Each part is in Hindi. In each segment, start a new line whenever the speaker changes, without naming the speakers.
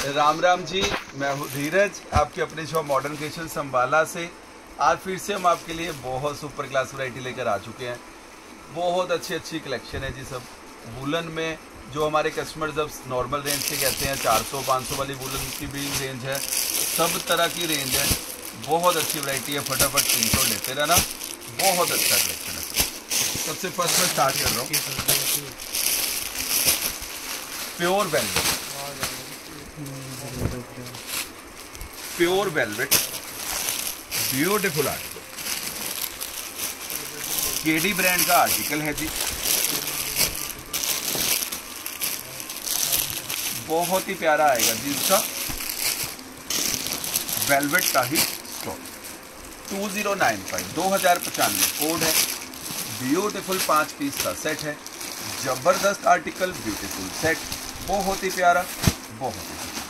राम राम जी, मैं हूँ धीरज, आपकी अपनी शॉप मॉडर्न क्रिएशन संभाला से। आज फिर से हम आपके लिए बहुत सुपर क्लास वैरायटी लेकर आ चुके हैं। बहुत अच्छी कलेक्शन है जी। सब वुलन में जो हमारे कस्टमर जब नॉर्मल रेंज से कहते हैं 400-500 वाली वुलन की भी रेंज है, सब तरह की रेंज है। बहुत अच्छी वैरायटी है, फटाफट स्क्रीनशॉट लेते रहना। बहुत अच्छा कलेक्शन है। सबसे फर्स्ट मैं स्टार्ट कर रहा हूँ pure velvet. Pure velvet beautiful article, KD brand का आर्टिकल है जी। बहुत ही प्यारा आएगा जी इसका वेलवेट का ही स्टॉक। 2095 कोड है। ब्यूटीफुल 5 पीस का सेट है। जबरदस्त आर्टिकल, ब्यूटीफुल सेट, बहुत ही प्यारा, बहुत ही।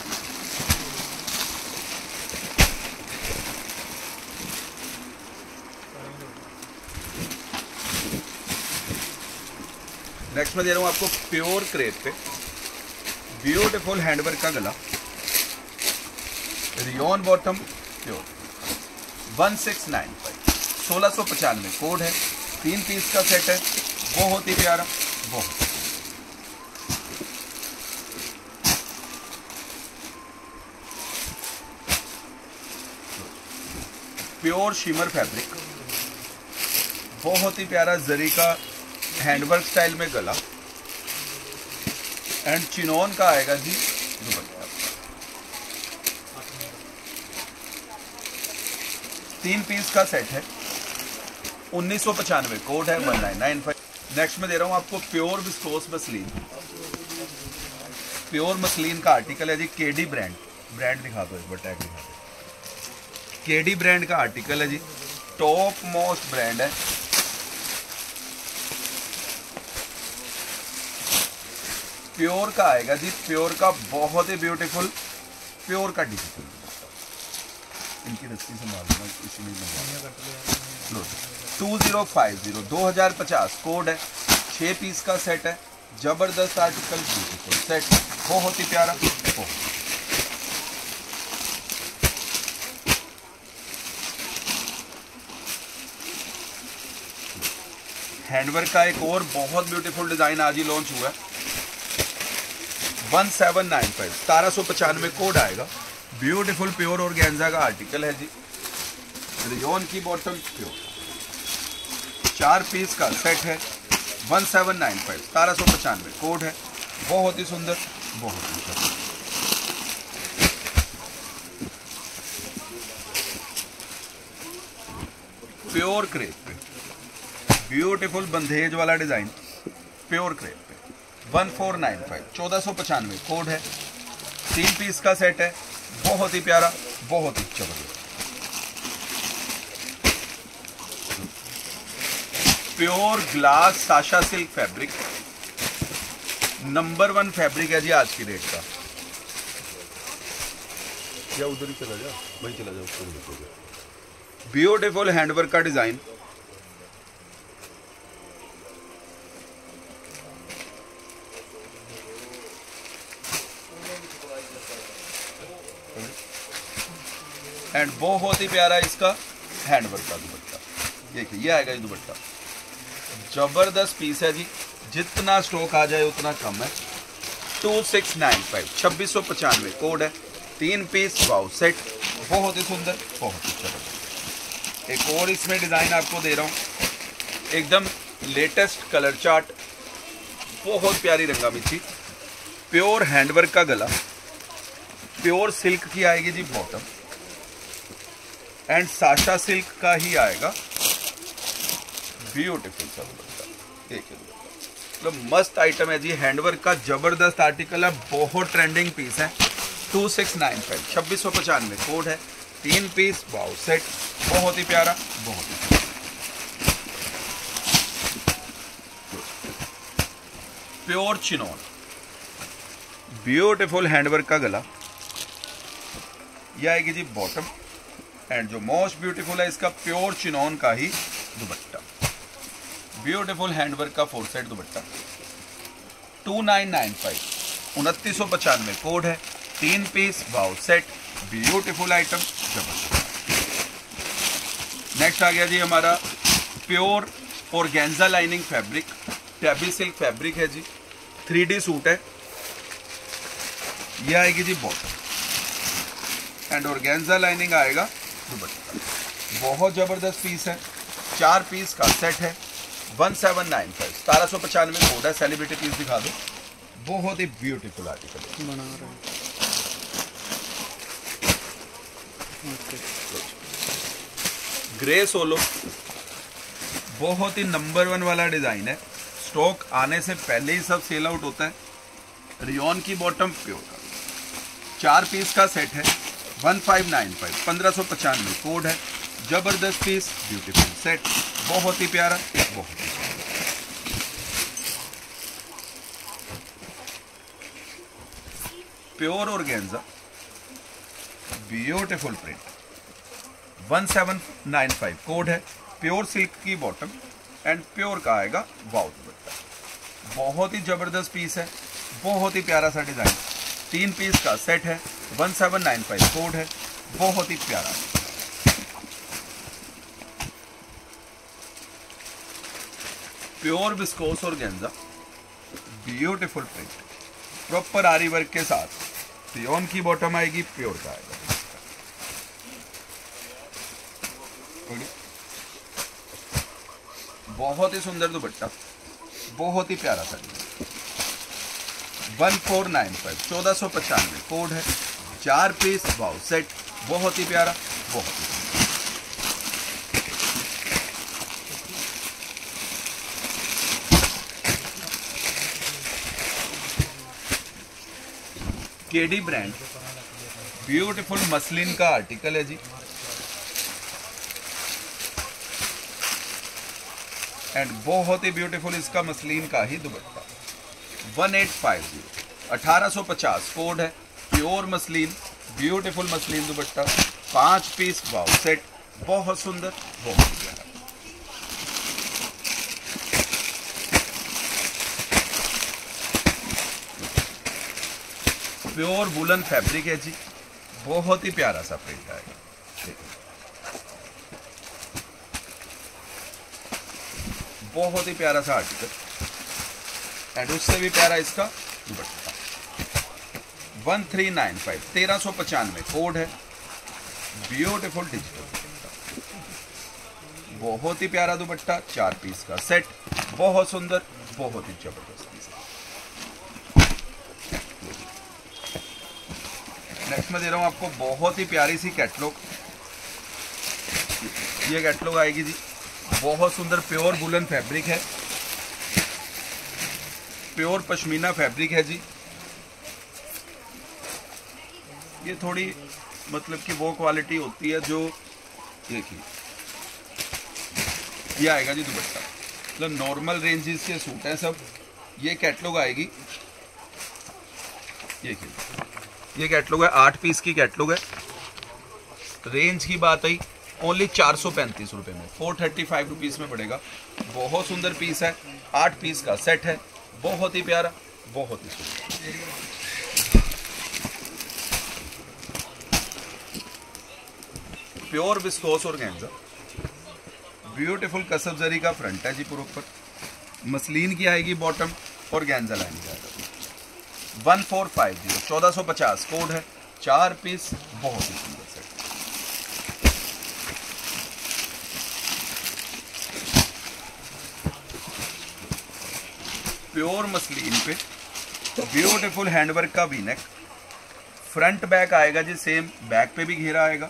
नेक्स्ट में दे रहा हूं आपको प्योर क्रेप पे ब्यूटीफुल हैंडवर्क का गला, रियोन बॉटम प्योर। 1695 कोड है। 3 पीस का सेट है। बहुत ही प्यारा, बहुत। प्योर शिमर फैब्रिक, बहुत ही प्यारा जरी का हैंडवर्क स्टाइल में गला एंड चिनोन का आएगा जी दुपट्टा। 3 पीस का सेट है। 1995 कोड है। 1995। नेक्स्ट में दे रहा हूं आपको pure viscose muslin. Pure muslin का आर्टिकल है जी। केडी ब्रांड दिखा दो, एक बार टैग दिखा दो। केडी ब्रांड का आर्टिकल है जी। टॉप मोस्ट ब्रांड है। प्योर का आएगा जी। प्योर का बहुत ही ब्यूटीफुल, प्योर का डिजिटल। इनकी रस्सी संभालना, इसी में 2050 कोड है। 6 पीस का सेट है। जबरदस्त आर्टिकल, ब्यूटीफुल सेट, बहुत ही प्यारा, बहुत। हैंडवर्क का एक और बहुत ब्यूटीफुल डिजाइन आज ही लॉन्च हुआ है। 1795 कोड आएगा। ब्यूटीफुल प्योर ऑर्गेन्जा का आर्टिकल है जी। रियोन की बॉटम प्योर। 4 पीस का सेट है। 1795 कोड है। बहुत ही सुंदर, बहुत ही सुंदर। प्योर क्रेप पे ब्यूटीफुल बंधेज वाला डिजाइन, प्योर क्रेप पे। 1495 कोड है। 3 पीस का सेट है। बहुत ही प्यारा, बहुत ही जबरदस्त। प्योर ग्लास साशा सिल्क फैब्रिक, नंबर 1 फैब्रिक है जी आज की डेट का। या उधर ही चला जा, वही चला जा। ब्यूटीफुल हैंडवर्क का डिजाइन, एंड बहुत ही प्यारा इसका हैंडवर्क का दुपट्टा। देखिए ये आएगा ये दुपट्टा। जबरदस्त पीस है जी। जितना स्टॉक आ जाए उतना कम है। 2695 कोड है। 3 पीस वाउ सेट, बहुत ही सुंदर, बहुत ही जबरदस्त। एक और इसमें डिजाइन आपको दे रहा हूं, एकदम लेटेस्ट कलर चार्ट, बहुत प्यारी रंगामिची। प्योर हैंडवर्क का गला, प्योर सिल्क की आएगी जी बॉटम, एंड साशा सिल्क का ही आएगा। ब्यूटीफुल सा दुपट्टा, देखिए मतलब मस्त आइटम है जी। हैंडवर्क का जबरदस्त आर्टिकल है, बहुत ट्रेंडिंग पीस है। 2695 कोड है। 3 पीस वाउ सेट, बहुत ही प्यारा, बहुत ही। प्योर चिनोन, ब्यूटीफुल हैंडवर्क का गला, यह आएगी जी बॉटम, एंड जो मोस्ट ब्यूटीफुल है इसका प्योर चिनोन का ही दुपट्टा। ब्यूटीफुल हैंडवर्क का 4 सेट दुपट्टा। 2995 2995 कोड है। 3 पीस वाओ सेट, ब्यूटीफुल आइटम, जबरदस्त। नेक्स्ट आ गया जी हमारा pure organza lining fabric, tabby silk fabric है जी, 3D सूट है। ये आएगी जी बॉटम एंड ऑर्गेन्जा लाइनिंग आएगा दुपट्टा। बहुत जबरदस्त पीस है, 4 पीस का सेट है, 1795, 1795 कोड है। सेलिब्रिटी पीस दिखा दो, बहुत ही ब्यूटीफुल आर्टिकल बना रहे हैं। ग्रे सोलो, बहुत ही नंबर 1 वाला डिजाइन है। स्टॉक आने से पहले ही सब सेल आउट होता है। रियोन की बॉटम प्योर का 4 पीस का सेट है, 1595, 1595 कोड है। जबरदस्त पीस, ब्यूटीफुल सेट, बहुत ही प्यारा, बहुत ही pure organza, beautiful print, 1795 code है। प्योर सिल्क की बॉटम एंड प्योर का आएगा वाउ दुपट्टा। बहुत ही जबरदस्त पीस है, बहुत ही प्यारा सा डिजाइन, 3 पीस का सेट है, 1795 कोड है, बहुत ही प्यारा। Pure viscose organza, beautiful print, proper आरी वर्क के साथ। रियोन की बॉटम आएगी, प्योर का आएगा। बहुत ही सुंदर दुपट्टा, बहुत ही प्यारा सा। 1495, 1495 कोड है, 4 पीस वाओ सेट, बहुत ही प्यारा, बहुत ही केडी ब्रांड, ब्यूटीफुल मसलिन का आर्टिकल है जी एंड बहुत ही ब्यूटीफुल इसका मसलिन का ही दुपट्टा। 1850, 1850 कोड है, प्योर मसलिन, ब्यूटीफुल मसलिन दुपट्टा, 5 पीस वाओ सेट, बहुत सुंदर, बहुत प्यारा। प्योर वुलन फैब्रिक है जी, बहुत ही प्यारा सा प्रिंट आएगा। बहुत ही प्यारा सा आर्टिकल एंड उससे भी प्यारा इसका दुपट्टा। 1395, 1395 कोड है, ब्यूटीफुल डिजिटल, बहुत ही प्यारा दुपट्टा, 4 पीस का सेट, बहुत सुंदर, बहुत ही जबरदस्त पीस। नेक्स्ट मैं दे रहा हूं आपको बहुत ही प्यारी सी कैटलॉग। ये कैटलॉग आएगी जी, बहुत सुंदर प्योर वुलन फैब्रिक है, प्योर पश्मीना फैब्रिक है जी। ये थोड़ी मतलब कि वो क्वालिटी होती है जो, देखिए ये आएगा जी दुपट्टा, मतलब नॉर्मल रेंजेस के सूट हैं सब। ये कैटलॉग आएगी, ये कैटलॉग है, 8 पीस की कैटलॉग है। रेंज की बात आई, ओनली 435 रुपये में, 435 रुपीज़ में पड़ेगा। बहुत सुंदर पीस है, 8 पीस का सेट है, बहुत ही प्यारा, बहुत ही सुंदर। प्योर विस्कोस ऑर्गेन्जा, ब्यूटीफुल कसब जरी का फ्रंट है जी प्रॉपर, मसलिन की आएगी बॉटम, ऑर्गेन्जा लाइन की आएगा। 1450, 1450 कोड है, 4 पीस, बहुत ही सुंदर सेट। प्योर मसलिन पे ब्यूटीफुल हैंडवर्क का वी नेक, फ्रंट बैक आएगा जी सेम, बैक पे भी घेरा आएगा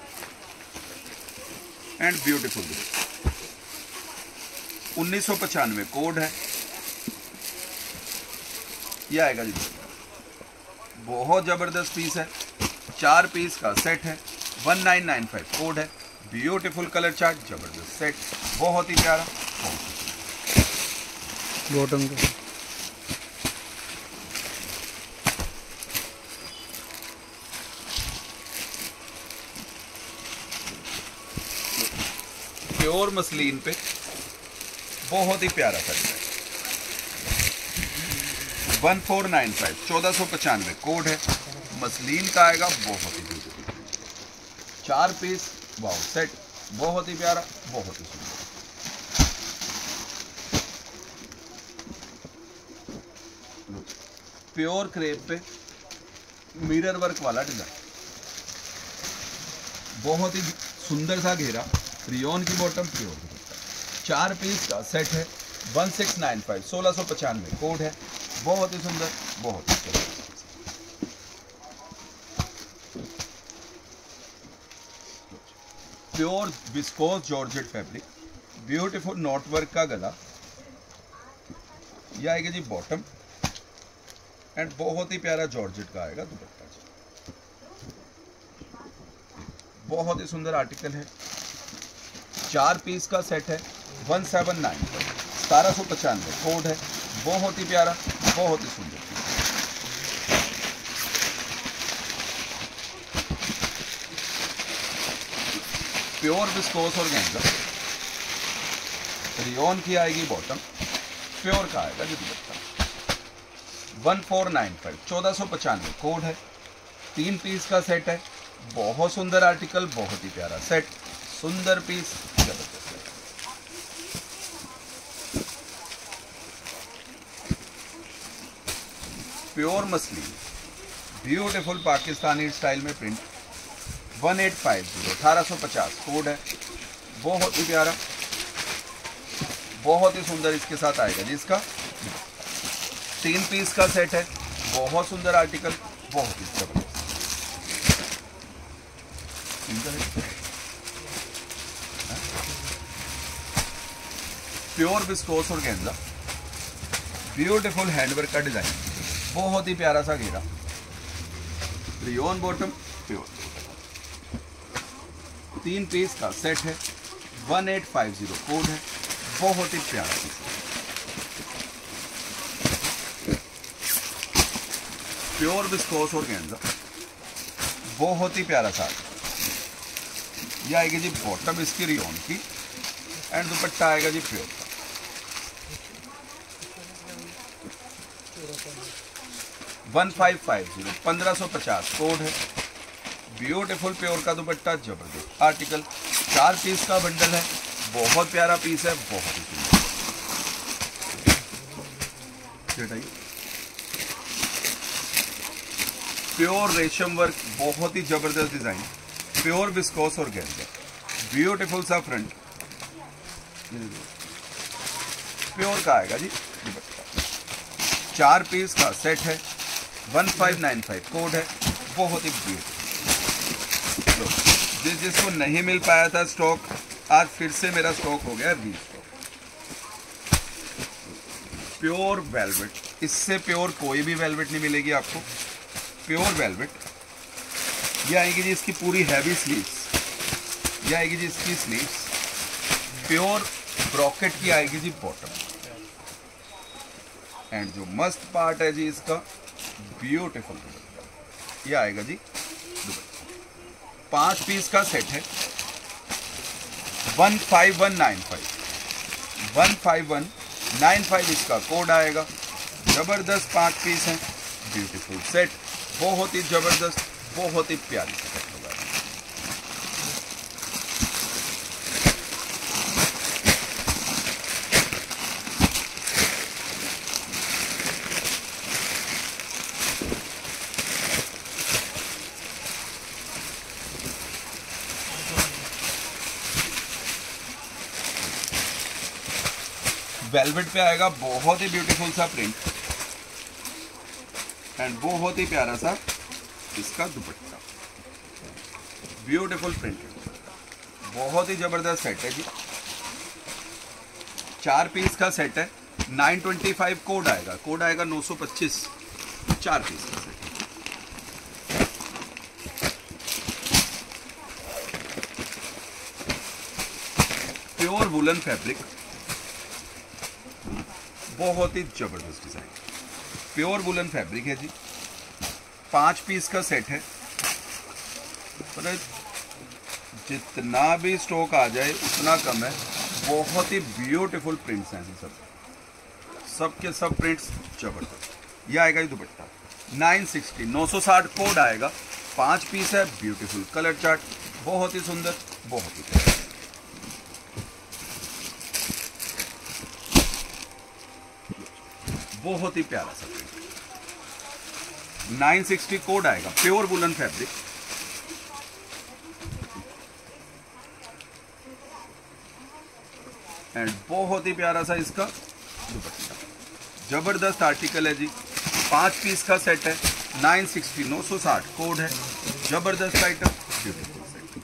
एंड ब्यूटीफुल। 1995 कोड है, ये आएगा जी, बहुत जबरदस्त पीस है, 4 पीस का सेट है, 1995 कोड है, ब्यूटीफुल कलर चार्ट, जबरदस्त सेट, बहुत ही प्यारा, बॉटम का प्योर मसलिन पे बहुत ही प्यारा सा डिजाइन। 1495, 1495 कोड है, मसलिन का आएगा, बहुत ही ब्यूटीफुल। 4 पीस, वाओ सेट, बहुत ही प्यारा, बहुत ही सुंदर। प्योर क्रेप पे मिरर वर्क वाला डिजाइन, बहुत ही सुंदर सा घेरा, रियोन की बॉटम, प्योर। 4 पीस का सेट है, 1695, 1695 कोड है, बहुत ही सुंदर, बहुत ही सुंदर। Pure viscose georgette fabric, beautiful knot work का गला, यह आएगा जी बॉटम, एंड बहुत ही प्यारा जॉर्जेट का आएगा दुपट्टा जी। बहुत ही सुंदर आर्टिकल है। 4 पीस का सेट है, 1795, 1795 कोड है, बहुत ही प्यारा, बहुत ही सुंदर। प्योर विस्कोस और गेंजा, रियोन की आएगी बॉटम, प्योर का आएगा जी दुपट्टा। 1495, 1495 कोड है, 3 पीस का सेट है, बहुत सुंदर आर्टिकल, बहुत ही प्यारा सेट, सुंदर पीस, जबरदस्त set. Pure muslin, beautiful Pakistani style में प्रिंट, 1850, 1850 कोड है, बहुत ही प्यारा, बहुत ही सुंदर इसके साथ आएगा जी इसका। 3 पीस का सेट है, बहुत सुंदर आर्टिकल, बहुत ही जबरदस्त। Pure viscose organza, beautiful handwork का डिजाइन, बहुत ही प्यारा सा घेरा, रियोन बॉटम, प्योर। 3 पीस का सेट है, 1850 कोड है, बहुत ही प्यारा पीस। प्योर विस्कोस और गेंजा, बहुत ही प्यारा सा। यह आएगी जी बॉटम इसकी रियोन की, एंड दुपट्टा आएगा जी प्योर का। 1550, 1550 कोड है, ब्यूटीफुल प्योर का दुपट्टा, जबरदस्त आर्टिकल। 4 पीस का बंडल है, बहुत प्यारा पीस है, बहुत ही सुंदर। प्योर रेशम वर्क, बहुत ही जबरदस्त design, pure viscose organza, beautiful सा फ्रंट, प्योर का आएगा जी दुपट्टा। 4 पीस का सेट है, 1595 कोड है, बहुत ही ब्यूटीफुल। जिसको नहीं मिल पाया था स्टॉक, आज फिर से मेरा स्टॉक हो गया रीस्टॉक। प्योर वेलवेट, इससे प्योर कोई भी वेलवेट नहीं मिलेगी आपको, प्योर वेलवेट। ये आएगी जी इसकी पूरी हैवी स्लीव्स, ये आएगी जी इसकी स्लीव्स, प्योर ब्रॉकेट की आएगी जी बॉटम, एंड जो मस्त पार्ट है जी इसका, ब्यूटीफुल दुपट्टा, ये आएगा जी दुपट्टा। 5 पीस का सेट है, 15195, 15195 इसका कोड आएगा, जबरदस्त 5 पीस है, ब्यूटीफुल सेट, बहुत ही जबरदस्त, बहुत ही प्यारी सेट होगा। वेलवेट पे आएगा, बहुत ही ब्यूटीफुल सा प्रिंट, एंड बहुत ही प्यारा सा इसका दुपट्टा, ब्यूटीफुल प्रिंटेड, बहुत ही जबरदस्त सेट है जी। 4 पीस का सेट है, 925 कोड आएगा, कोड आएगा 925, 4 पीस का सेट। प्योर वुलन फैब्रिक, बहुत ही जबरदस्त डिजाइन, प्योर वुलन फैब्रिक है जी। 5 पीस का सेट है, जितना भी स्टॉक आ जाए उतना कम है, बहुत ही ब्यूटीफुल प्रिंट्स हैं सब, सबके सब प्रिंट्स जबरदस्त। यह आएगा ये दुपट्टा, 960 960 कोड आएगा। 5 पीस है, ब्यूटीफुल कलर चार्ट, बहुत ही सुंदर, बहुत ही प्यारा। बहुत ही प्यारा सा 960 कोड आएगा, प्योर वुलन फैब्रिक। एंड बहुत ही प्यारा सा इसका दुपट्टा, जबरदस्त आर्टिकल है जी। 5 पीस का सेट है, 960 960 कोड है, जबरदस्त आइटम, ब्यूटीफुल सेट।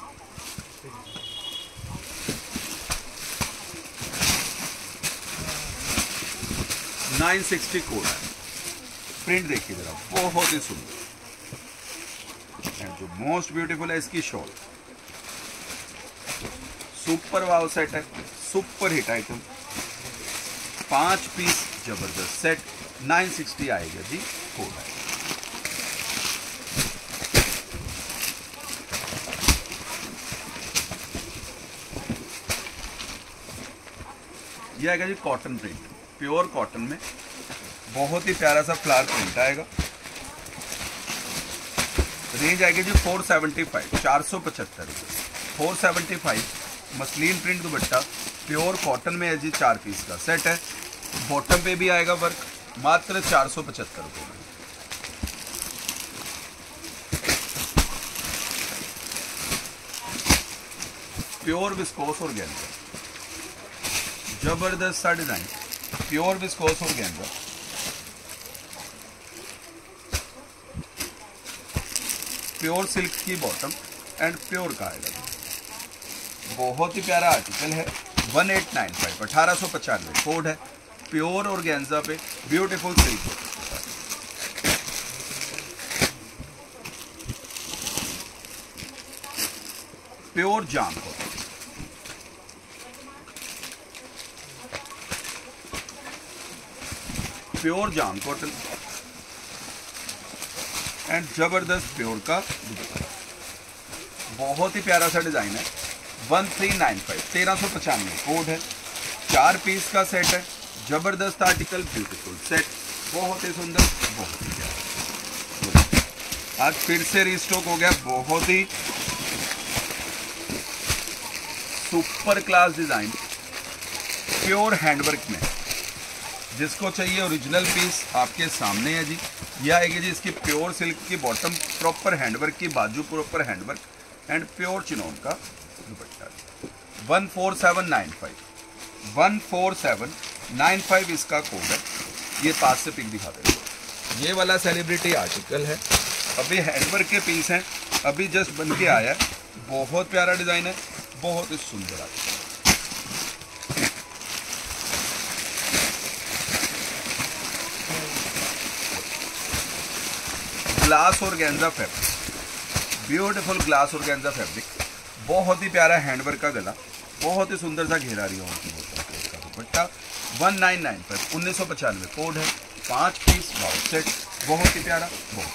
$960 कोड है। प्रिंट देखिए जरा, बहुत ही सुंदर। एंड जो मोस्ट ब्यूटीफुल है इसकी शॉल, सुपर वाव सेट है, सुपर हिट आइटम। 5 पीस जबरदस्त सेट, 960 आएगा जी, कोड है। ये आएगा जी कॉटन प्रिंट, प्योर कॉटन में, बहुत ही प्यारा सा फ्लावर प्रिंट आएगा। रेंज आएगी जी 475, 475 रुपये, 475। मसलिन प्रिंट दुपट्टा, प्योर कॉटन में है जी, 4 पीस का सेट है। बॉटम पे भी आएगा वर्क, मात्र 475 रुपये में। प्योर विस्कोस और गेंजा, जबरदस्त सा design, pure viscose organza. Pure silk की बॉटम एंड प्योर का आएगा, बहुत ही प्यारा आर्टिकल है। 1895, 1895 कोड है, प्योर और गेंजा पे beautiful silk. Pure jam cotton, pure jam cotton and जबरदस्त प्योर का दुपट्टा, बहुत ही प्यारा सा डिजाइन है। 1395, 1395 कोड है, 4 पीस का सेट है, जबरदस्त आर्टिकल, ब्यूटीफुल सेट, बहुत ही सुंदर, बहुत ही प्यारा। आज फिर से रीस्टॉक हो गया, बहुत ही super class design, pure handwork में। जिसको चाहिए ओरिजिनल पीस आपके सामने है जी। यह आएगी जी इसकी प्योर सिल्क की बॉटम, प्रॉपर हैंडवर्क की बाजू, proper handwork and pure chinon का दुपट्टा। 14795, 14795 इसका कोड है। ये पास से पिक दिखा देते, ये वाला सेलिब्रिटी आर्टिकल है, अभी हैंडवर्क के पीस हैं, अभी जस्ट बन के आया है, बहुत प्यारा डिजाइन है, बहुत ही सुंदर आर्टिकल। ग्लास और गेंजा फैब्रिक, ब्यूटीफुल ग्लास और गेंजा फैब्रिक, बहुत ही प्यारा हैंडवर्क का गला, बहुत ही सुंदर सा घेरा रही है दुपट्टा। 1995, 1995 कोड है, 5 पीस वाव सेट, बहुत ही प्यारा, बहुत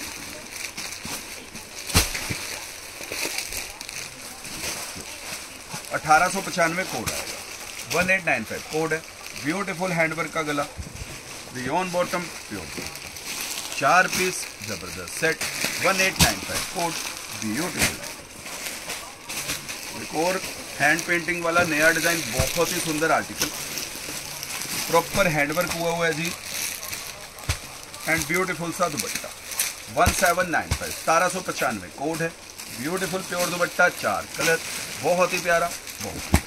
1895 कोड आएगा। 1895 कोड है, ब्यूटीफुल हैंडवर्क का गला, रियोन बॉटम, प्योर 4 पीस जबरदस्त सेट, 1895 कोड, ब्यूटीफुल है। एक और हैंड पेंटिंग वाला नया डिजाइन, बहुत ही सुंदर आर्टिकल, प्रॉपर हैंडवर्क हुआ है जी एंड ब्यूटीफुल सा दुपट्टा। 1795, 1795 कोड है, ब्यूटीफुल प्योर दुपट्टा, 4 कलर, बहुत ही प्यारा, बहुत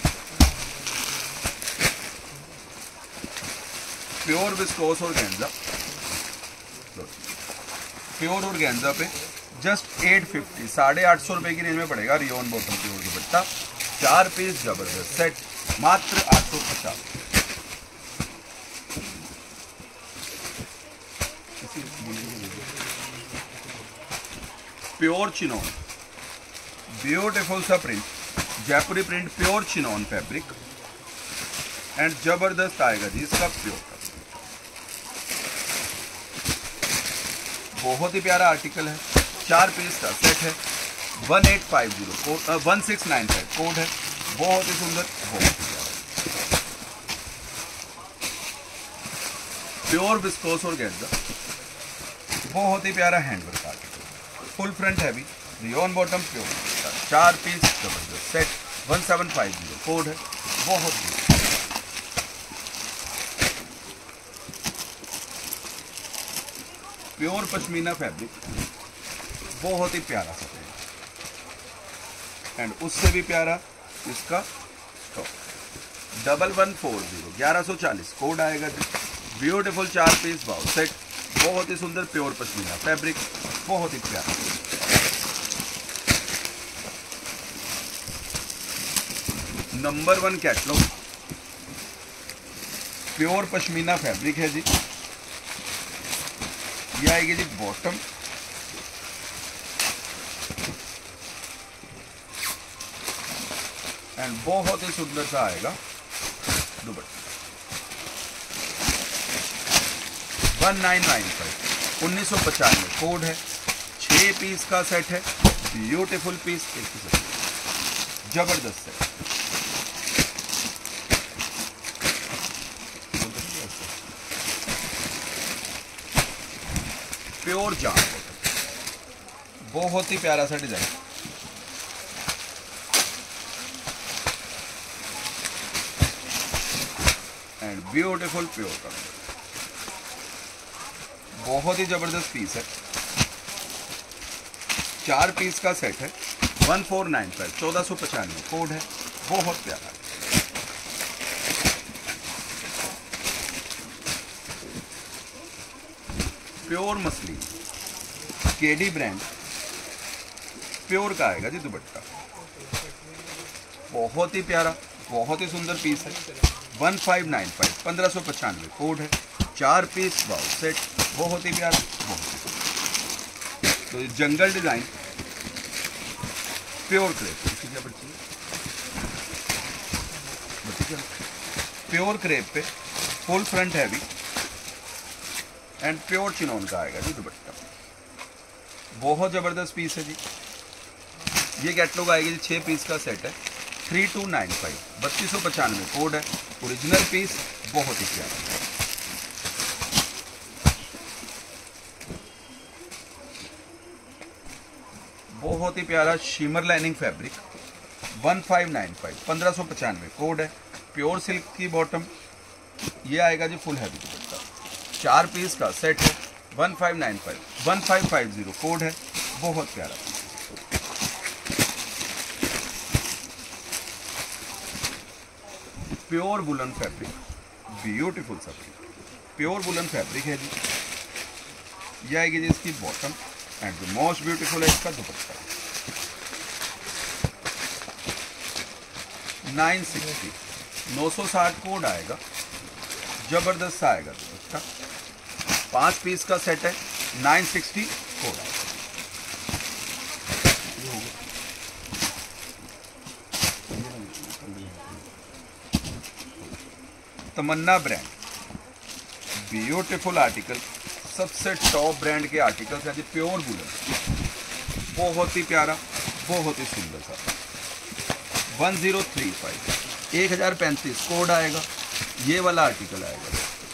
pure viscose organza, pure organza पे जस्ट 850, 850 रुपए की रेंज में पड़ेगा। रियोन बॉटम प्योर दुपट्टा, 4 पीस जबरदस्त सेट, मात्र 850। प्योर चिनोन, ब्यूटीफुल सा प्रिंट, जयपुरी print, pure chinon fabric and जबरदस्त आएगा जी इसका प्योर का। बहुत ही प्यारा आर्टिकल है, 4 पीस का सेट है। 1850 कोड, 1695 कोड है, बहुत ही सुंदर, बहुत ही प्यारा, प्योर विस्कोस और गेंजा, बहुत ही प्यारा handwork article, full front heavy, rayon bottom, pure, 4 piece जबरदस्त सेट, 1750 कोड है। बहुत ही प्योर पश्मीना फैब्रिक, बहुत ही प्यारा सा एंड उससे भी प्यारा इसका टॉप, 1140 1140 कोड आएगा जी। ब्यूटीफुल 4 पीस बाउ सेट, बहुत ही सुंदर प्योर पश्मीना फैब्रिक, बहुत ही प्यारा। Number 1 catalogue, pure pashmina fabric है जी। ये आएगी जी बॉटम, एंड बहुत ही सुंदर सा आएगा दुपट्टा, 1995 1995 कोड है। 6 पीस का सेट है, ब्यूटीफुल पीस, जबरदस्त है। प्योर जाम, बहुत ही प्यारा सा डिजाइन, एंड ब्यूटीफुल प्योर का, बहुत ही जबरदस्त पीस है। 4 पीस का सेट है, 1495 1495 कोड है, बहुत प्यारा। Pure muslin, KD brand, pure का आएगा जी दुपट्टा, बहुत ही प्यारा, बहुत ही सुंदर पीस है। 1595 1595 कोड है, 4 पीस बाउ सेट, बहुत ही प्यारा, तो जंगल design, pure crepe, pure crepe पे full front heavy and pure chinon का आएगा जी दुपट्टा, बहुत जबरदस्त पीस है जी। ये कैटलॉग आएगी जी, 6 पीस का सेट है, 3295 3295 कोड है, ओरिजिनल पीस, बहुत ही प्यारा। बहुत ही प्यारा शिमर लाइनिंग फैब्रिक, 1595 1595 कोड है, प्योर सिल्क की बॉटम, ये आएगा जी फुल हैवी दुपट्टा, 4 पीस का सेट है, 1595 1550 कोड है, बहुत प्यारा। प्योर वुलन फैब्रिक, ब्यूटीफुल सा प्योर वुलन फैब्रिक है जी। ये आएगी जी इसकी बॉटम, एंड जो मोस्ट ब्यूटीफुल है इसका दुपट्टा, 960 960 कोड आएगा, जबरदस्त आएगा दुपट्टा, 5 पीस का सेट है, 960 कोड आएगा। तमन्ना ब्रांड, ब्यूटीफुल आर्टिकल, सबसे टॉप ब्रांड के आर्टिकल्स हैं जी, प्योर वुलन, बहुत ही प्यारा, बहुत ही सुंदर सा, 1035 1035 कोड आएगा, ये वाला आर्टिकल आएगा,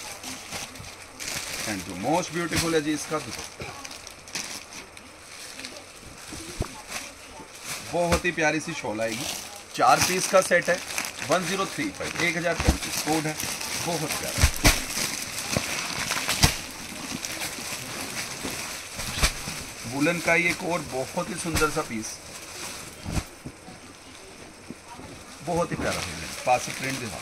एंड जो मोस्ट ब्यूटीफुल है जी इसका दुपट्टा, बहुत ही प्यारी सी शॉल आएगी, 4 पीस का सेट है, 1035 1035 कोड है, बहुत प्यारा। वुलन का ये एक और बहुत ही सुंदर सा पीस, बहुत ही प्यारा है, पास प्रिंट दिखा,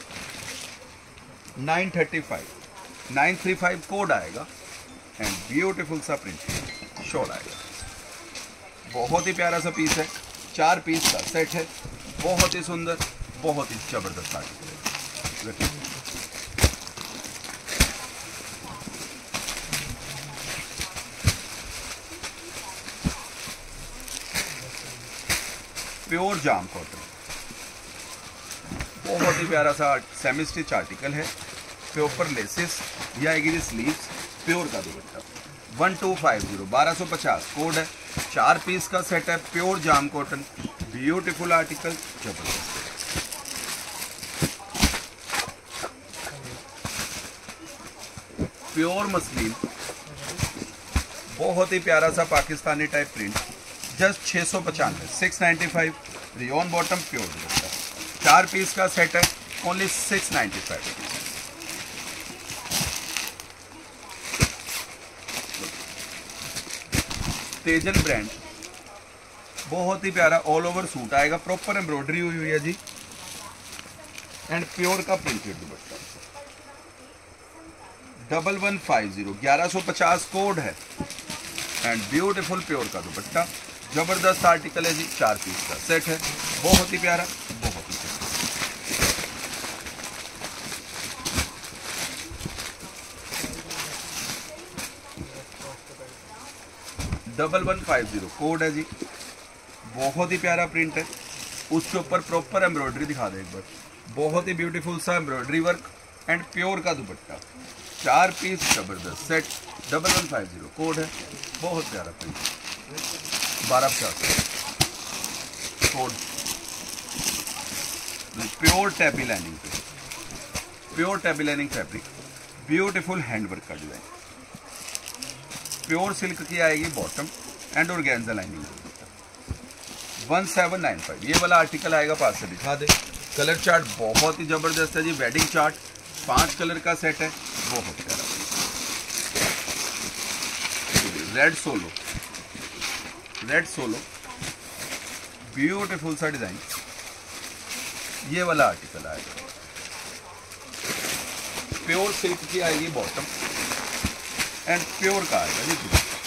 935 935 कोड आएगा, एंड ब्यूटीफुल सा प्रिंट शॉल आएगा, बहुत ही प्यारा सा पीस है, 4 पीस का सेट है, बहुत ही सुंदर, बहुत ही जबरदस्त आर्टिकल है। प्योर जाम कॉटन, बहुत ही प्यारा सा सेमी स्टिच आर्टिकल है, ऊपर लेसेस, ये आएगी जी स्लीव्स, प्योर का दुपट्टा, 1250 1250 कोड है, 4 पीस का सेट है, pure jam cotton, beautiful article, जबरदस्त। प्योर मसलिन, बहुत ही प्यारा सा Pakistani type print, just 695, 695। Rayon bottom pure दुपट्टा, 4 पीस का सेट है, ओनली 695। तेजन ब्रांड, बहुत ही प्यारा ऑल ओवर सूट आएगा, प्रॉपर एम्ब्रॉयडरी हुई हुई है जी, एंड प्योर का प्रिंटेड दुपट्टा। 1150, 1150 कोड है, एंड ब्यूटीफुल प्योर का दुपट्टा। जबरदस्त आर्टिकल है जी, 4 पीस का सेट है, बहुत ही प्यारा, बहुत ही प्यारा। 1150 कोड है जी, बहुत ही प्यारा प्रिंट है, उसके ऊपर प्रॉपर एम्ब्रॉयडरी दिखा दे एक बार, बहुत ही ब्यूटीफुल सा एम्ब्रॉयडरी वर्क एंड प्योर का दुपट्टा। 4 पीस जबरदस्त सेट, 1150 कोड है, बहुत प्यारा print. 1250 code, pure tabby lining पे, pure tabby lining fabric, beautiful handwork का डिजाइन, प्योर सिल्क की आएगी बॉटम एंड ऑर्गेन्जा लाइनिंग। 1795 ये वाला आर्टिकल आएगा, पास से दिखा दे। कलर चार्ट बहुत ही जबरदस्त है जी, वेडिंग चार्ट, 5 कलर का सेट है, बहुत प्यारा। Red solo, red solo, beautiful सा डिजाइन, ये वाला आर्टिकल आएगा, प्योर सिल्क की आएगी बॉटम एंड प्योर का आएगा जी।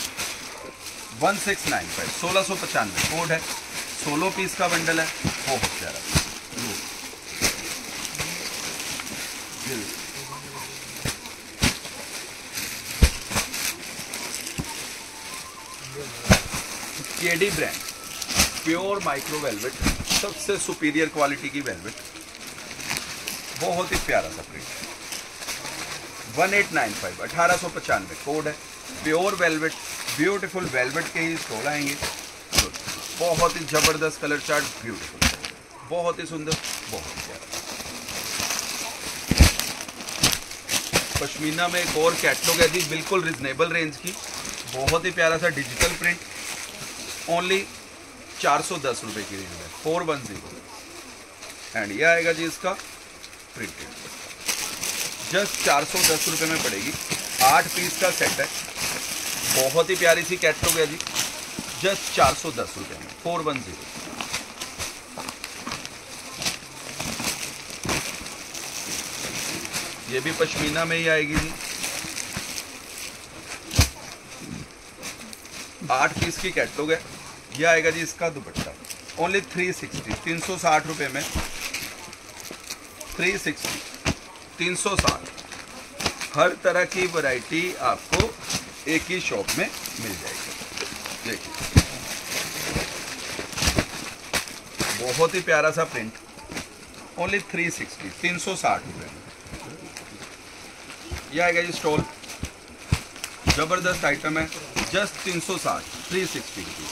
1695, 1695 कोड है, 16 पीस का बंडल है, बहुत प्यारा। KD brand, pure micro velvet, सबसे सुपीरियर क्वालिटी की वेलवेट, बहुत ही प्यारा सा प्रिंट। 1895, 1895 कोड है, प्योर वेलवेट, ब्यूटीफुल वेलवेट के ही स्टॉल आएंगे, बहुत ही जबरदस्त कलर चार्ट, ब्यूटीफुल, बहुत ही सुंदर, बहुत ही प्यारा। पश्मीना में एक और कैटलॉग है जी, बिल्कुल रिजनेबल रेंज की, बहुत ही प्यारा सा डिजिटल प्रिंट, ओनली 410 रुपए की रेंज है, 410। एंड ये आएगा जी इसका प्रिंटेड, जस्ट 410 रुपए में पड़ेगी, 8 पीस का सेट है, बहुत ही प्यारी सी कैटलॉग है जी, जस्ट 410 रुपए में, 410। ये भी पश्मीना में ही आएगी जी, 8 पीस की कैटलॉग है। ये आएगा जी इसका दुपट्टा, ओनली 360, 360 रुपए में, 360, 360। हर तरह की वैरायटी आपको एक ही शॉप में मिल जाएगी। देखिए बहुत ही प्यारा सा प्रिंट, ओनली 360, 360 रुपए में। यह आएगा जी स्टॉल, जबरदस्त आइटम है, just 360, 360 rupees.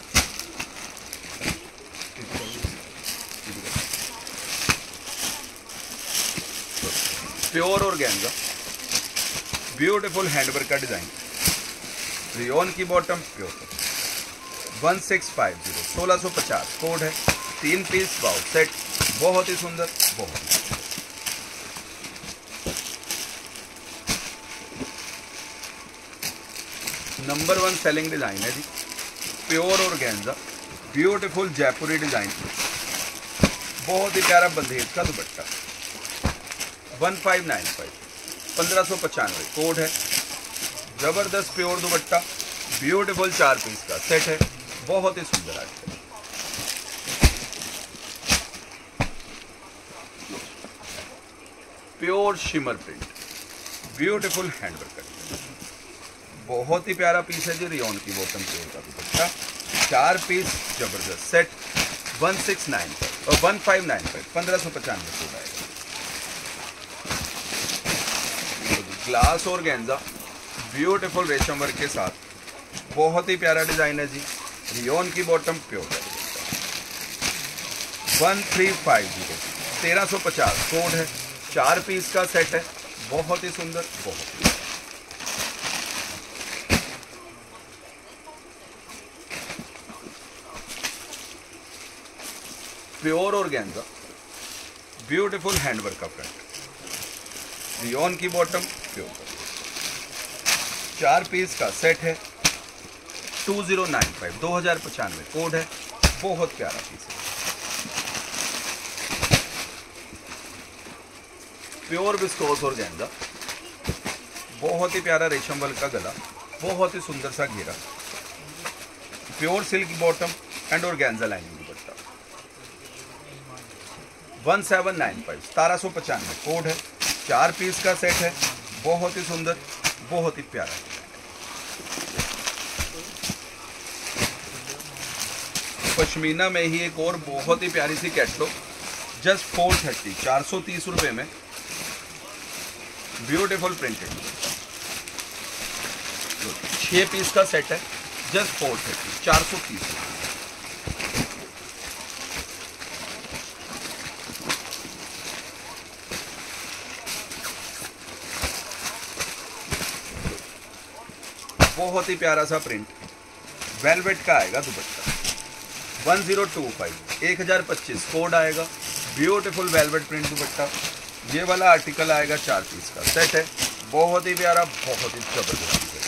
Pure organza, beautiful handwork का डिजाइन, रियोन की बॉटम, प्योर। 1650, 1650 कोड है, 3 पीस वाउ सेट, बहुत ही सुंदर, बहुत ही नंबर 1 सेलिंग डिजाइन है जी, pure organza, beautiful Jaipuri design, बहुत ही प्यारा बंदेज का दुपट्टा। 1595, 1595 कोड है, जबरदस्त प्योर दुपट्टा, ब्यूटीफुल 4 पीस का सेट है, बहुत ही सुंदर article. Pure shimmer print, beautiful handwork का, बहुत ही प्यारा पीस है जी, रियोन की बॉटम प्योर का दुपट्टा, 4 पीस जबरदस्त सेट, 1695 और 1595, 1595 कोड आएगा। ग्लास ऑर्गेन्जा, ब्यूटीफुल रेशम वर्क के साथ, बहुत ही प्यारा डिजाइन है जी, रियोन की बॉटम प्योर है। 1350, 1350 कोड है, 4 पीस का सेट है, बहुत ही सुंदर, बहुत ही प्योर ऑर्गेन्जा, ब्यूटीफुल हैंडवर्क का फ्रंट, रियोन की बॉटम, प्योर 4 पीस का सेट है, 2095 2095 कोड है, बहुत प्यारा पीस है। प्योर विस्कोस ऑर्गेन्जा, बहुत ही प्यारा रेशम वर्क का गला, बहुत ही सुंदर सा घेरा, pure silk bottom and organza lining dupatta, 1795 1795 code है, 4 पीस का सेट है, बहुत ही सुंदर, बहुत ही प्यारा। पश्मीना में ही एक और बहुत ही प्यारी सी कैटलॉग, जस्ट 430 430 रुपए में, ब्यूटीफुल प्रिंटेड, 6 पीस का सेट है, जस्ट 430 430 रुपए। बहुत ही प्यारा सा प्रिंट, वेलवेट का आएगा दुपट्टा, 1025 1025 कोड आएगा, ब्यूटीफुल वेलवेट प्रिंट दुपट्टा। ये वाला आर्टिकल आएगा 4 पीस का सेट है, बहुत ही प्यारा, बहुत ही जबरदस्त है।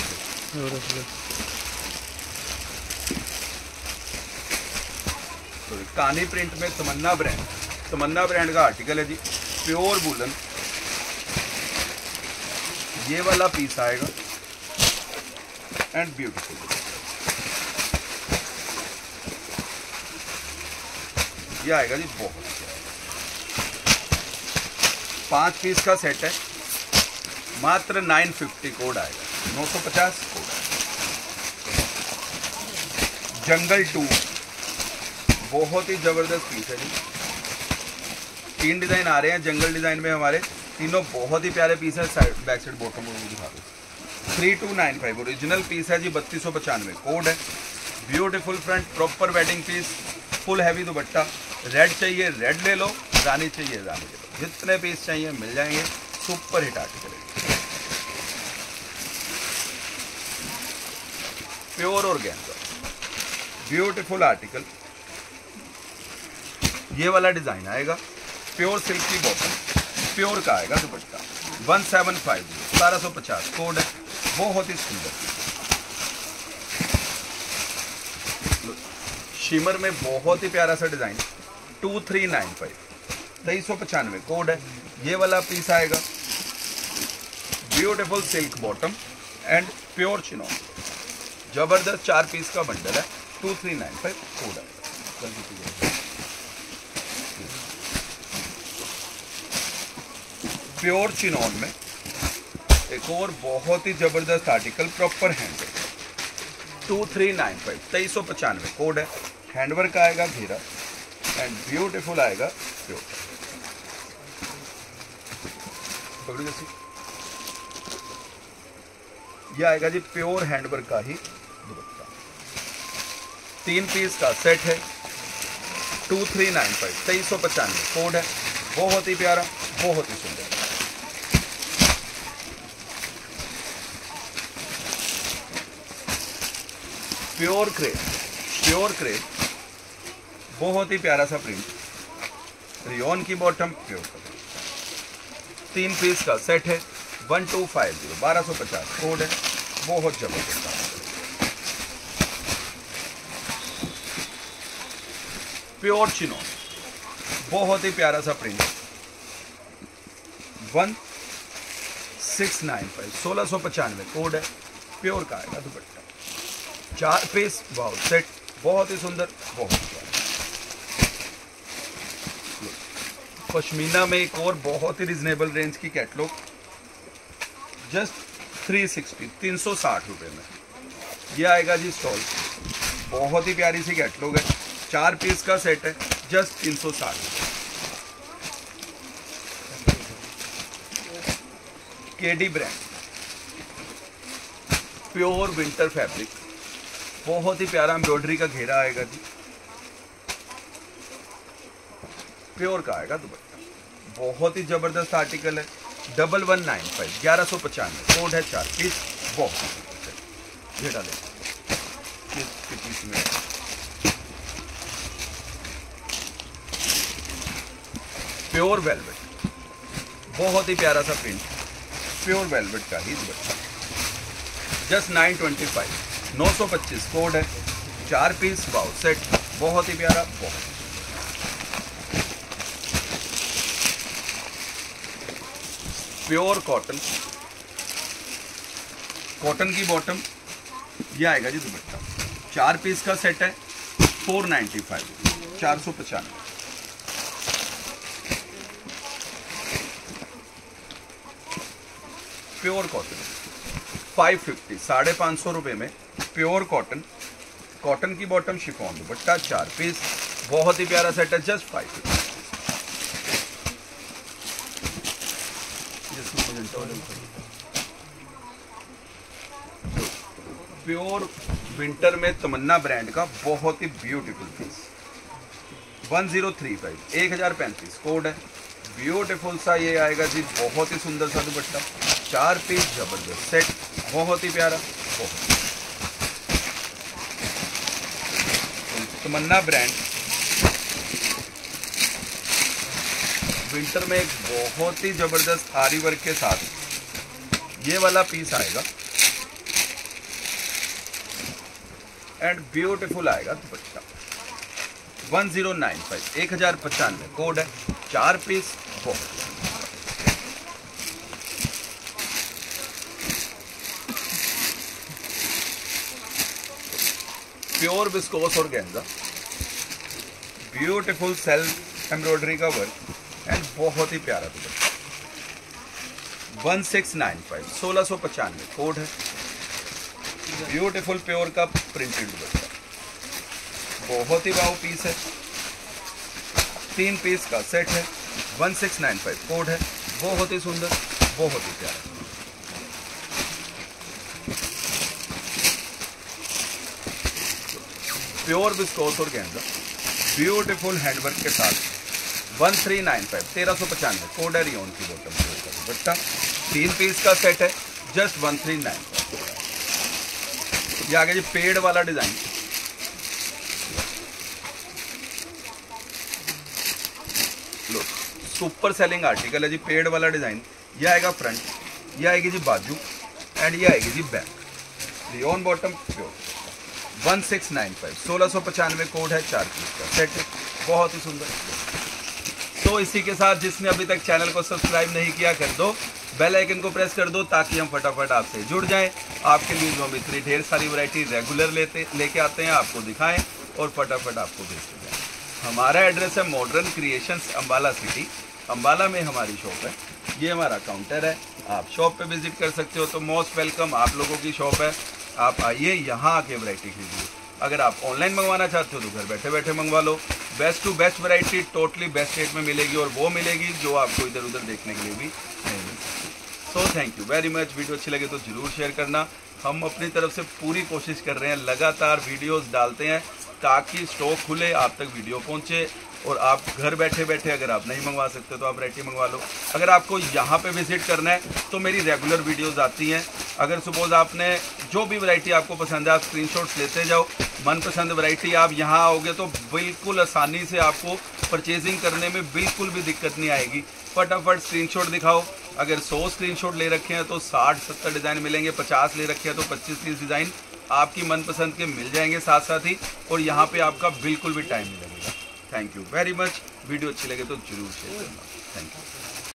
तो कानी प्रिंट में तमन्ना ब्रांड का आर्टिकल है जी, प्योर वूलन, ये वाला पीस आएगा एंड ब्यूटीफुल, ये आएगा जी बहुत। 5 पीस का सेट है, मात्र 950 कोड आएगा, 950 कोड आएगा। जंगल 2 बहुत ही जबरदस्त पीस है जी, 3 डिजाइन आ रहे हैं जंगल डिजाइन में हमारे, तीनों बहुत ही प्यारे पीस है। साइड बैक साइड बॉटम दिखा दो, 3295 ओरिजिनल पीस है जी, 3295 कोड है, beautiful front, proper wedding piece, full heavy dupatta, red चाहिए रेड ले लो, रानी चाहिए रानी ले लो, जितने पीस चाहिए मिल जाएंगे, सुपर हिट आर्टिकल है। प्योर ऑर्गेन्जा, ब्यूटीफुल आर्टिकल, ये वाला डिजाइन आएगा, प्योर सिल्क की बॉटम, प्योर का आएगा दुपट्टा, 1750 1750 कोड है, बहुत ही सुंदर। शिमर में बहुत ही प्यारा सा डिजाइन, 2395 2395 कोड है, ये वाला पीस आएगा, beautiful silk bottom and pure chiffon, जबरदस्त 4 पीस का बंडल है, 2395 कोड आएगा। प्योर चिनॉन में एक और बहुत ही जबरदस्त आर्टिकल, प्रॉपर हैंडवर्क, 2395 2395 कोड है, हैंडवर्क आएगा घेरा एंड ब्यूटीफुल आएगा प्योर। पकड़ो जैसी, ये आएगा जी प्योर हैंडवर्क का ही दुपट्टा, 3 पीस का सेट है, 2395 2395 कोड है, बहुत ही प्यारा, बहुत ही सुंदर। प्योर क्रेप, बहुत ही प्यारा सा प्रिंट, रियोन की बॉटम, प्योर का 3 पीस का सेट है, 1250 1250 कोड है, बहुत जबरदस्त। प्योर चिनॉन, बहुत ही प्यारा सा प्रिंट, 1695 1695 कोड है, प्योर का आएगा दुपट्टा, 4 पीस वाव सेट, बहुत ही सुंदर, बहुत प्यारा। पश्मीना में एक और बहुत ही रिजनेबल रेंज की कैटलॉग, जस्ट 360 360 रुपये में, ये आएगा जी स्टॉल, बहुत ही प्यारी सी कैटलॉग है, 4 पीस का सेट है, just 360। KD brand, pure winter fabric, बहुत ही प्यारा एम्ब्रॉयडरी का घेरा आएगा जी, प्योर का आएगा दुपट्टा, बहुत ही जबरदस्त आर्टिकल है, 1195 1195 कोड है, 4 पीस, बहुत घेरा ले पीस में प्योर वेलवेट, बहुत ही प्यारा सा प्रिंट, प्योर वेलवेट का ही दुपट्टा, जस्ट 925, 925 कोड है, 4 पीस वाओ सेट, बहुत ही प्यारा, बहुत प्योर कॉटन, कॉटन की बॉटम, ये आएगा जी दुपट्टा, 4 पीस का सेट है, 495, 495। प्योर कॉटन 550, 550 रुपये में प्योर कॉटन, कॉटन की बॉटम, शिफॉन दुपट्टा, 4 पीस, बहुत ही प्यारा सेट है, जस्ट 550। प्योर विंटर में तमन्ना ब्रांड का बहुत ही ब्यूटीफुल पीस, 1035, 1035 कोड है, ब्यूटीफुल सा ये आएगा जी, बहुत ही सुंदर सा दुपट्टा, 4 पीस जबरदस्त सेट, बहुत ही प्यारा, बहुत तमन्ना ब्रांड विंटर में एक बहुत ही जबरदस्त आरी वर्क के साथ ये वाला पीस आएगा एंड ब्यूटीफुल आएगा दुपट्टा, 1095, 1095 कोड है, 4 पीस, बहुत pure viscose organza, beautiful self embroidery का वर्क एंड बहुत ही प्यारा दुपट्टा, 1695, 1695 कोड है, ब्यूटीफुल प्योर का प्रिंटेड दुपट्टा, बहुत ही वाव पीस है, 3 पीस का सेट है, 1695 कोड है, बहुत ही सुंदर, बहुत ही प्यारा, pure viscose organza, beautiful handwork के साथ, 1395, 1395 कोड है, रियोन की बॉटम दुपट्टा, 3 पीस का सेट है, जस्ट 1395। ये आगे जी पेड़ वाला डिजाइन, लो सुपर सेलिंग आर्टिकल है जी, पेड़ वाला डिजाइन, ये आएगा फ्रंट, ये आएगी जी बाजू एंड ये आएगी जी back, rayon bottom pure, 1695, 1695 code है, 4 पीस का सेट है, बहुत ही सुंदर। तो इसी के साथ जिसने अभी तक चैनल को सब्सक्राइब नहीं किया कर दो, बेल आइकन को प्रेस कर दो ताकि हम फटाफट आपसे जुड़ जाएं, आपके लिए जो हम इतनी ढेर सारी वैरायटी रेगुलर लेके आते हैं आपको दिखाएं और फटाफट आपको भेजते जाएं। हमारा एड्रेस है modern creations, Ambala city, Ambala में हमारी शॉप है, ये हमारा काउंटर है, आप शॉप पे विजिट कर सकते हो। तो मोस्ट वेलकम, आप लोगों की शॉप है, आप आइए यहाँ आके वैरायटी खरीदिए। अगर आप ऑनलाइन मंगवाना चाहते हो तो घर बैठे बैठे मंगवा लो, best to best variety totally best rate में मिलेगी और वो मिलेगी जो आपको इधर उधर देखने के लिए भी नहीं मिलती। So thank you very much. Video अच्छी लगे तो ज़रूर शेयर करना। हम अपनी तरफ से पूरी कोशिश कर रहे हैं, लगातार वीडियोस डालते हैं ताकि स्टॉक खुले, आप तक वीडियो पहुंचे और आप घर बैठे बैठे अगर आप नहीं मंगवा सकते तो आप वैरायटी मंगवा लो। अगर आपको यहाँ पे विजिट करना है तो मेरी रेगुलर वीडियोस आती हैं। अगर सपोज आपने जो भी वैरायटी आपको पसंद है आप स्क्रीनशॉट्स लेते जाओ, मनपसंद वैरायटी आप यहाँ आओगे तो बिल्कुल आसानी से आपको परचेजिंग करने में बिल्कुल भी दिक्कत नहीं आएगी। फटाफट स्क्रीनशॉट दिखाओ, अगर 100 स्क्रीनशॉट ले रखे हैं तो 60-70 डिज़ाइन मिलेंगे, 50 ले रखे हैं तो 25-30 डिज़ाइन आपकी मनपसंद के मिल जाएंगे साथ साथ ही, और यहाँ पे आपका बिल्कुल भी टाइम नहीं लगेगा। Thank you very much. Video अच्छी लगे तो जरूर शेयर करना। Thank you.